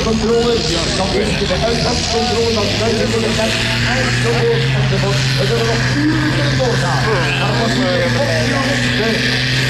uitgangscontrole, dan is je de uitgangscontrole, dan buiten voor de net, enzovoort, enzovoort. We zullen nog uren kunnen doorgaan. Maar wat we